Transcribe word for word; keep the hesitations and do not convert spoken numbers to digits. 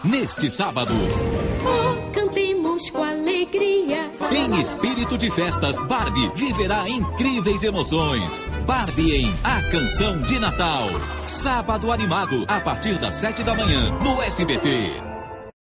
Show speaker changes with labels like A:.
A: neste sábado.
B: Oh, cantemos com alegria.
A: Em espírito de festas, Barbie viverá incríveis emoções. Barbie em A Canção de Natal. Sábado animado, a partir das sete da manhã, no S B T.